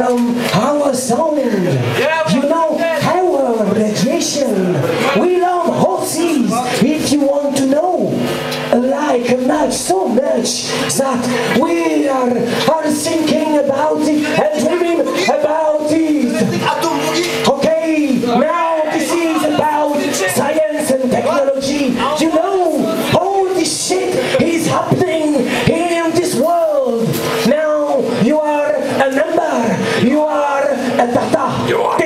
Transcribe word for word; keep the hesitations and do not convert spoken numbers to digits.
from our sound. You know, our radiation. We love horses, if you want to know. Like much, so much, that we are, are thinking about it and dreaming about it. Okay, now this is about science and technology. You know, all this shit is happening in this world. Now you are a number, you are a data.